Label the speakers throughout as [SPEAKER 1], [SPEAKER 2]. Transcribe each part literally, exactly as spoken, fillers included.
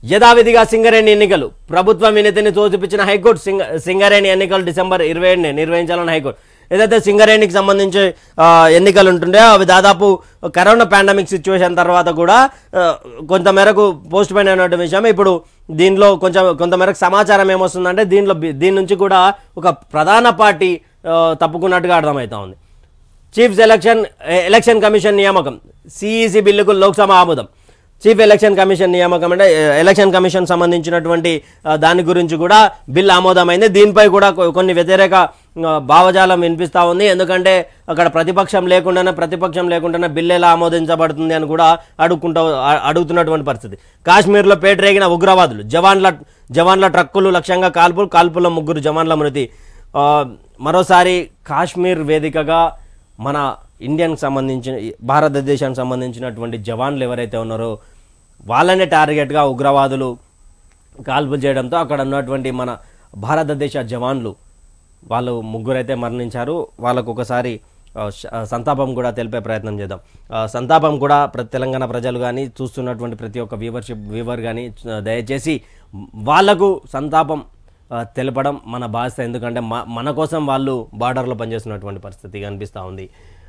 [SPEAKER 1] యథావిధిగా సింగరేణి ఎన్నికలు ప్రభుత్వం వినతిని తోసిపుచ్చిన హైకోర్టు సింగరేణి ఎన్నికలు డిసెంబర్ ఇరవై ఏడున నిర్వహించాలని హైకోర్టు ఏదైతే సింగరేణికి సంబంధించి ఎన్నికలు ఉంటుండే అవి దాదాపు కరోనా పాండమిక్ సిచ్యువేషన్ తర్వాత కూడా కొంతమేరకు పోస్ట్ పోన్ అయినటువంటి విషయం ఇప్పుడు దీనిలో కొంచెం కొంతమేరకు సమాచారం ఏమొస్తుందంటే దీనిలో దీని నుంచి కూడా ఒక ప్రధాన పార్టీ తప్పుకున్నట్టుగా అర్థమవుతా ఉంది. చీఫ్ ఎలక్షన్ ఎలక్షన్ కమిషన్ నియామకం సిఈసి బిల్లుకు లోక్సభ ఆమోదం. చీఫ్ ఎలక్షన్ కమిషన్ నియామకం అంటే ఎలక్షన్ కమిషన్ సంబంధించినటువంటి దాని గురించి కూడా బిల్ ఆమోదమైంది. దీనిపై కూడా కొన్ని వ్యతిరేక భావజాలం వినిపిస్తూ ఉంది. ఎందుకంటే అక్కడ ప్రతిపక్షం లేకుండానే ప్రతిపక్షం లేకుండానే బిల్ ఎలా ఆమోదించబడుతుంది అని కూడా అడుగుకుంటూ అడుగుతున్నటువంటి పరిస్థితి. కాశ్మీర్లో పేటరేగిన ఉగ్రవాదులు జవాన్ల జవాన్ల ట్రక్కులు లక్ష్యంగా కాల్పులు కాల్పుల్లో ముగ్గురు జవాన్ల మృతి. మరోసారి కాశ్మీర్ వేదికగా మన ఇండియన్కి సంబంధించిన భారతదేశానికి సంబంధించినటువంటి జవాన్లు ఎవరైతే ఉన్నారో వాళ్ళనే టార్గెట్గా ఉగ్రవాదులు కాల్పులు చేయడంతో అక్కడ ఉన్నటువంటి మన భారతదేశ జవాన్లు వాళ్ళు ముగ్గురైతే మరణించారు. వాళ్ళకు ఒకసారి సంతాపం కూడా తెలిపే ప్రయత్నం చేద్దాం. సంతాపం కూడా ప్రతి తెలంగాణ ప్రజలు కానీ చూస్తున్నటువంటి ప్రతి ఒక్క వ్యూవర్షిప్ వ్యూవర్ కానీ దయచేసి వాళ్లకు సంతాపం తెలపడం మన బాధ్యత. ఎందుకంటే మన కోసం వాళ్ళు బార్డర్లో పనిచేస్తున్నటువంటి పరిస్థితి కనిపిస్తూ ఉంది.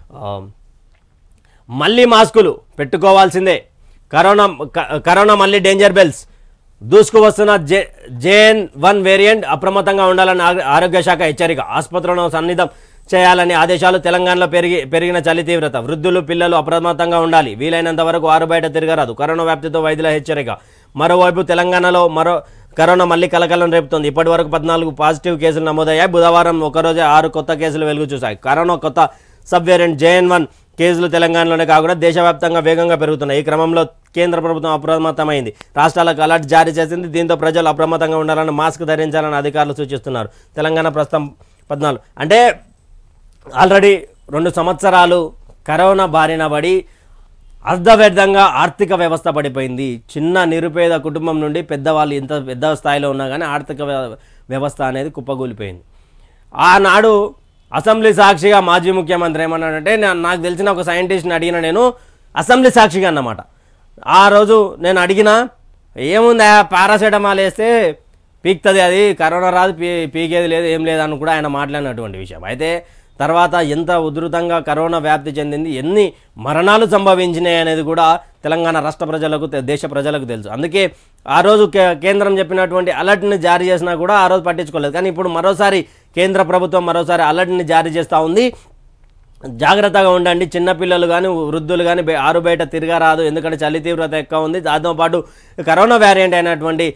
[SPEAKER 1] మళ్ళీ మాస్కులు పెట్టుకోవాల్సిందే. కరోనా కరోనా మళ్ళీ డేంజర్ బెల్స్ దూసుకు వస్తున్న జే జేఎన్ వన్ వేరియంట్ అప్రమత్తంగా ఉండాలని ఆరోగ్య శాఖ హెచ్చరిక. ఆసుపత్రులను సన్నిధం చేయాలని ఆదేశాలు. తెలంగాణలో పెరిగి పెరిగిన చలి తీవ్రత వృద్ధులు పిల్లలు అప్రమత్తంగా ఉండాలి. వీలైనంత వరకు ఆరు బయట తిరగరాదు. కరోనా వ్యాప్తితో వైద్యుల హెచ్చరిక. మరోవైపు తెలంగాణలో మరో కరోనా మళ్ళీ కలకలం రేపుతోంది. ఇప్పటి వరకు పద్నాలుగు పాజిటివ్ కేసులు నమోదయ్యాయి. బుధవారం ఒకరోజే ఆరు కొత్త కేసులు వెలుగు చూశాయి. కరోనా కొత్త సబ్ వేరియంట్ జేఎన్ వన్ కేసులు తెలంగాణలోనే కాకుండా దేశవ్యాప్తంగా వేగంగా పెరుగుతున్నాయి. ఈ క్రమంలో కేంద్ర ప్రభుత్వం అప్రమత్తమైంది. రాష్ట్రాలకు అలర్ట్ జారీ చేసింది. దీంతో ప్రజలు అప్రమత్తంగా ఉండాలని మాస్క్ ధరించాలని అధికారులు సూచిస్తున్నారు. తెలంగాణ ప్రస్తుతం పద్నాలుగు అంటే ఆల్రెడీ రెండు సంవత్సరాలు కరోనా బారిన పడి అర్ధవ్యర్థంగా ఆర్థిక వ్యవస్థ పడిపోయింది. చిన్న నిరుపేద కుటుంబం నుండి పెద్దవాళ్ళు ఎంత పెద్ద స్థాయిలో ఉన్నా కానీ ఆర్థిక వ్యవస్థ అనేది కుప్పగూలిపోయింది. ఆనాడు అసెంబ్లీ సాక్షిగా మాజీ ముఖ్యమంత్రి ఏమన్నాడంటే నాకు తెలిసిన ఒక సైంటిస్ట్ని అడిగిన నేను అసెంబ్లీ సాక్షిగా అన్నమాట. ఆ రోజు నేను అడిగిన ఏముంది పారాసెటమాల్ వేస్తే పీక్తుంది, అది కరోనా రాదు, పీ పీకేది లేదు, ఏం లేదని కూడా ఆయన మాట్లాడినటువంటి విషయం. అయితే తర్వాత ఎంత ఉధృతంగా కరోనా వ్యాప్తి చెందింది, ఎన్ని మరణాలు సంభవించినాయి అనేది కూడా తెలంగాణ రాష్ట్ర ప్రజలకు దేశ ప్రజలకు తెలుసు. అందుకే ఆ రోజు కేంద్రం చెప్పినటువంటి అలర్ట్ని జారీ చేసినా కూడా ఆ రోజు పట్టించుకోలేదు. కానీ ఇప్పుడు మరోసారి కేంద్ర ప్రభుత్వం మరోసారి అలర్ట్ని జారీ చేస్తూ ఉంది. జాగ్రత్తగా ఉండండి, చిన్నపిల్లలు కానీ వృద్ధులు కానీ ఆరు బయట తిరగరాదు, ఎందుకంటే చలి తీవ్రత ఎక్కువ ఉంది. దాంతోపాటు కరోనా వేరియంట్ అయినటువంటి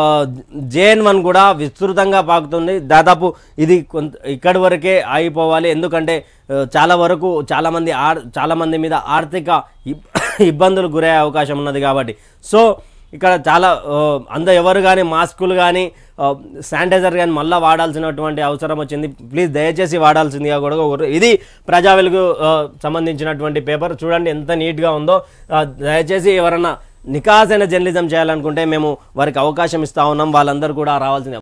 [SPEAKER 1] జేఎన్ వన్ కూడా విస్తృతంగా పాకుతుంది. దాదాపు ఇది కొంత ఇక్కడి వరకే ఆగిపోవాలి. ఎందుకంటే చాలా వరకు చాలామంది ఆర్ చాలామంది మీద ఆర్థిక ఇబ్బందులు గురయ్యే అవకాశం ఉన్నది కాబట్టి సో ఇక్కడ చాలా అంద ఎవరు కానీ మాస్కులు కానీ శానిటైజర్ కానీ మళ్ళీ వాడాల్సినటువంటి అవసరం వచ్చింది. ప్లీజ్ దయచేసి వాడాల్సిందిగా కూడా ఇది ప్రజా వెలుగు సంబంధించినటువంటి పేపర్ చూడండి ఎంత నీట్గా ఉందో. దయచేసి ఎవరన్నా నికాసైన జర్నలిజం చేయాలనుకుంటే మేము వారికి అవకాశం ఇస్తా ఉన్నాం. వాళ్ళందరూ కూడా రావాల్సింది.